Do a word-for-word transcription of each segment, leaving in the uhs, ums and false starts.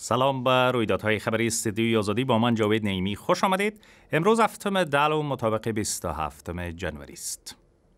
سلام به رویدادهای خبری استودیوی آزادی، با من جاوید نعیمی خوش آمدید. امروز هفتم دلو مطابق بیست و هفتم جنوری است.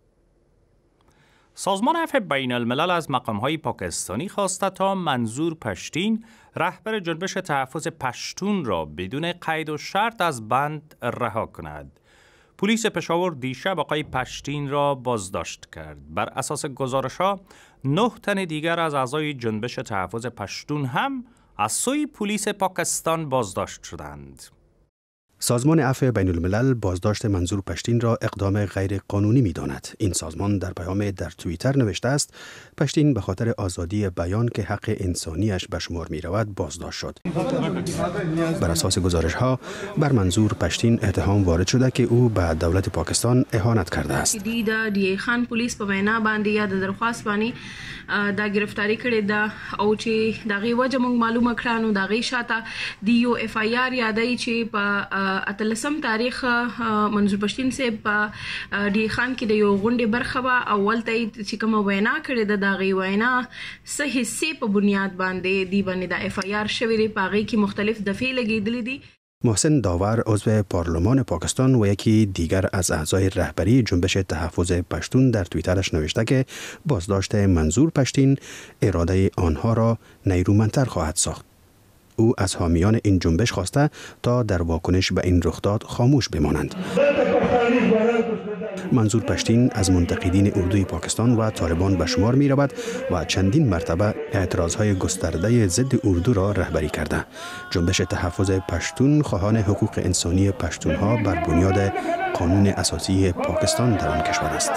سازمان عفو بین الملل از مقام‌های پاکستانی خواسته تا منظور پشتین، رهبر جنبش تحفظ پشتون را بدون قید و شرط از بند رها کند. پلیس پشاور دیشب آقای پشتین را بازداشت کرد. بر اساس گزارش‌ها نه تن دیگر از اعضای جنبش تحفظ پشتون هم از سوی پلیس پاکستان بازداشت شدند. سازمان عفو بین الملل بازداشت منظور پشتین را اقدام غیر قانونی می داند. این سازمان در پیام در توییتر نوشته است: پشتین به خاطر آزادی بیان که حق انسانیش به شمار می رود بازداشت شد. بر اساس گزارش ها بر منظور پشتین اتهام وارد شده که او به دولت پاکستان اهانت کرده است. د ډي خان پولیس په وینا باندې یا د درخواست باندې دا گرفتاری کړې ده او چې دغه وجه موږ معلومه کړه نو دغه شاته دی یو اف آی آر یادای چې په اتلسم تاریخ منظور پشتین سے په ډي خان کې د یو غونډې برخه وا اول ته چې کوم وینا کړې ده دغه وینا صحیح حصے په بنیاد باندې دی باندې د اف آی آر شوی دی پاغي کې مختلف دفعې لګیدلې دي. محسن داور عضو پارلمان پاکستان و یکی دیگر از اعضای رهبری جنبش تحفظ پشتون در توییترش نوشته که بازداشت منظور پشتین اراده آنها را نیرومندتر خواهد ساخت. او از حامیان این جنبش خواسته تا در واکنش به این رخداد خاموش بمانند. منظور پشتین از منتقدین اردوی پاکستان و طالبان به شمار می رود و چندین مرتبه اعتراضهای گسترده ضد اردو را رهبری کرده. جنبش تحفظ پشتون خواهان حقوق انسانی پشتونها بر بنیاد قانون اساسی پاکستان در آن کشور است.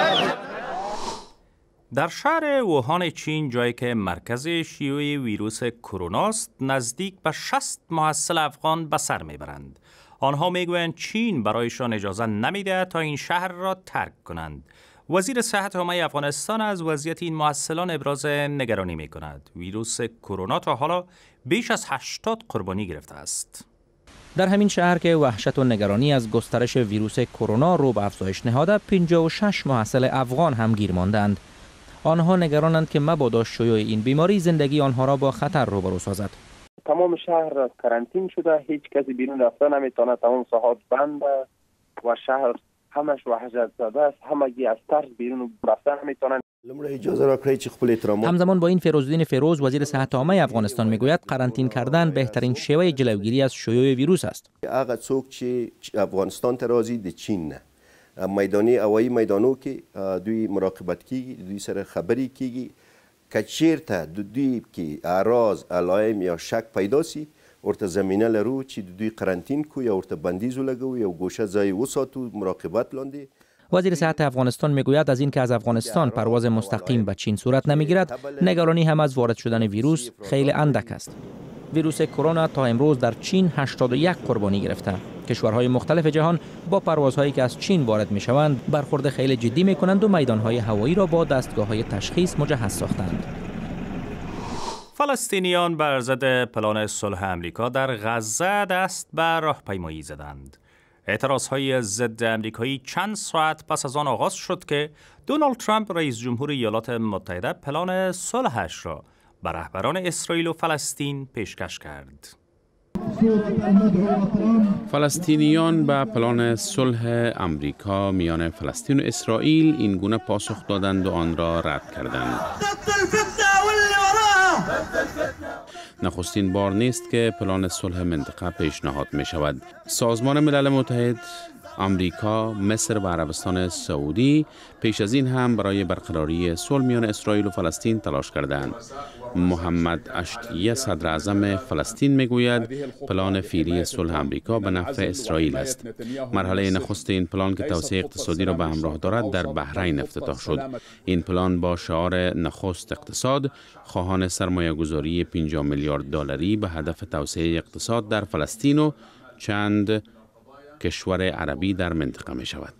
در شهر ووهان چین، جایی که مرکز شیوع ویروس کرونا است، نزدیک به شصت محصل افغان به سر میبرند. آنها میگویند چین برایشان اجازه نمیده تا این شهر را ترک کنند. وزیر صحت عامه افغانستان از وضعیت این محصلان ابراز نگرانی میکند. ویروس کرونا تا حالا بیش از هشتاد قربانی گرفته است. در همین شهر که وحشت و نگرانی از گسترش ویروس کرونا رو به افزایش نهاده، پنجاه و شش محصل افغان هم گیر ماندند. آنها نگرانند که مبادا شیوع این بیماری زندگی آنها را با خطر روبرو سازد. تمام شهر کرانتین شده، هیچ کسی بیرون رفتن نمیتونه، تمام ساحات بنده و شهر همش وحشت زده است، همگی از ترس بیرون رفتن نمیتونن. همزمان با این فیروزالدین فیروز وزیر صحت عامه افغانستان میگوید قرنطین کردن بهترین شیوه جلوگیری از شیوع ویروس است. هغه څوک چې افغانستان ته راځي د چین نه میدانی هوایی میدانو کې دوی مراقبت کیږي، دوی سره خبرې کیږي که چیرته دوی کې اعراض علائم یا شک پیدا سي ورته زمینه لرو چې دوی قرنطین کو یا ورته بندیز ولګو یا گوشه ځای وساتو مراقبت لاندې. وزیر صحت افغانستان میگوید از اینکه از افغانستان پرواز مستقیم به چین صورت نمیگیرد، نگرانی هم از وارد شدن ویروس خیلی اندک است. ویروس کرونا تا امروز در چین هشتاد و یک قربانی گرفته. کشورهای مختلف جهان با پروازهایی که از چین وارد میشوند برخورد خیلی جدی میکنند و میدانهای هوایی را با دستگاه‌های تشخیص مجهز ساختند. فلسطینیان بر ضد پلان صلح امریکا در غزه دست به راهپیمایی زدند. اعتراضهای ضد امریکایی چند ساعت پس از آن آغاز شد که دونالد ترامپ رئیس جمهور ایالات متحده پلان صلحش را به رهبران اسرائیل و فلسطین پیشکش کرد. فلسطینیان به پلان صلح امریکا میان فلسطین و اسرائیل این گونه پاسخ دادند و آن را رد کردند. نخستین بار نیست که پلان صلح منطقه پیشنهاد می شود. سازمان ملل متحد، امریکا، مصر و عربستان سعودی پیش از این هم برای برقراری صلح میان اسرائیل و فلسطین تلاش کردند. محمد اشتیه صدر اعظم فلسطین میگوید پلان فعلی صلح امریکا به نفع اسرائیل است. مرحله نخست این پلان که توسعه اقتصادی را به همراه دارد در بحرین افتتاح شد. این پلان با شعار نخست اقتصاد خواهان سرمایه گذاری پنجاه میلیارد دلاری به هدف توسعه اقتصاد در فلسطین و چند کشور عربی در منطقه می شود.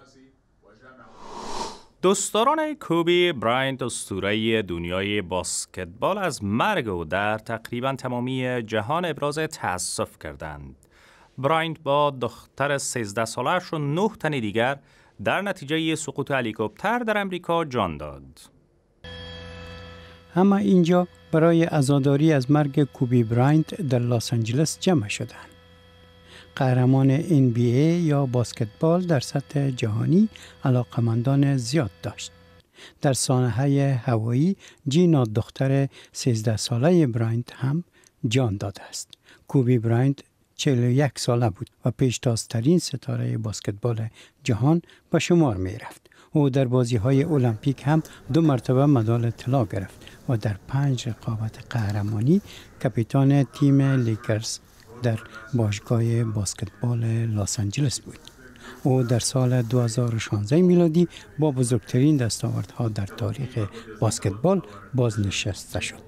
دوستداران کوبی براینت اسطوره دنیای باسکتبال از مرگ او در تقریبا تمامی جهان ابراز تأسف کردند. براینت با دختر سیزده سالش و نه تن دیگر در نتیجه سقوط هلیکوپتر در امریکا جان داد. اما اینجا برای عزاداری از مرگ کوبی براینت در لس آنجلس جمع شدند. قهرمان ان بی ای یا بسکتبال در سطح جهانی علاقمندان زیاد داشت. در سانحه هوایی جینا دختر سیزده ساله براینت هم جان داده است. کوبی براینت چهل و یک ساله بود و پیشتازترین ستاره بسکتبال جهان به شمار می رفت. او در بازی‌های المپیک هم دو مرتبه مدال طلا گرفت و در پنج رقابت قهرمانی کاپیتان تیم لیکرز در باشگاه بسکتبال لس آنجلس بود. او در سال دو هزار و شانزده میلادی با بزرگترین دستاوردها در تاریخ بسکتبال بازنشسته شد.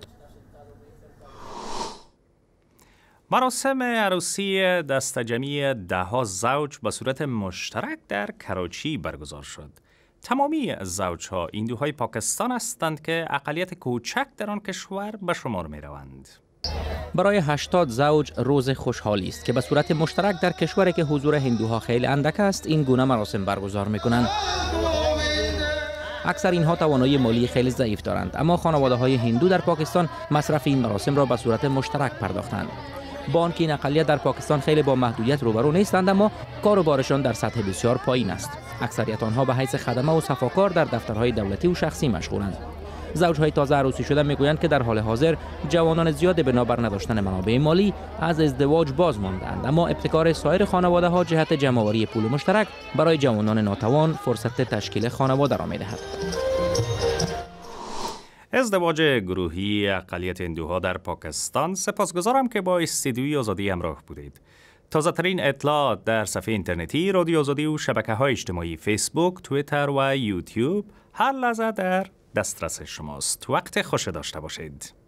مراسم عروسی دستجمعی ده ها زوج به صورت مشترک در کراچی برگزار شد. تمامی زوجها هندوهای پاکستان هستند که اقلیت کوچک در آن کشور به شمار می روند. برای هشتاد زوج روز خوشحالی است که به صورت مشترک در کشوری که حضور هندوها خیلی اندک است این گونه مراسم برگزار می کنند. اکثر اینها توانایی مالی خیلی ضعیف دارند، اما خانواده های هندو در پاکستان مصرف این مراسم را به صورت مشترک پرداختند. با آنکه این اقلیت در پاکستان خیلی با محدودیت روبرو نیستند، اما کار و بارشان در سطح بسیار پایین است. اکثریت آنها به حیث خدمه و صفاکار در دفترهای دولتی و شخصی مشغولند. زوجهای تازه عروسی شده میگویند که در حال حاضر جوانان زیاد بنابر نداشتن منابع مالی از ازدواج باز ماندند، اما ابتکار سایر خانواده ها جهت جمع‌آوری پول مشترک برای جوانان ناتوان فرصت تشکیل خانواده را میدهد. ازدواج گروهی اقلیت هندوها در پاکستان. سپاسگزارم که با استدیوی آزادی همراه بودید. تازه ترین اطلاعات در صفحه اینترنتی رادیو آزادی و شبکه‌های اجتماعی فیسبوک، توییتر و یوتیوب هر لحظه در دسترس شماست. وقت خوش داشته باشید.